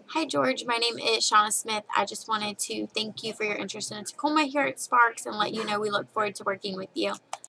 Hi George, my name is Shauna Smith. I just wanted to thank you for your interest in Tacoma here at Sparks and let you know we look forward to working with you.